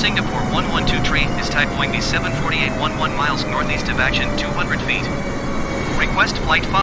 Singapore 112 train is type Boeing B748 11 miles northeast of action 200 feet. Request flight 5.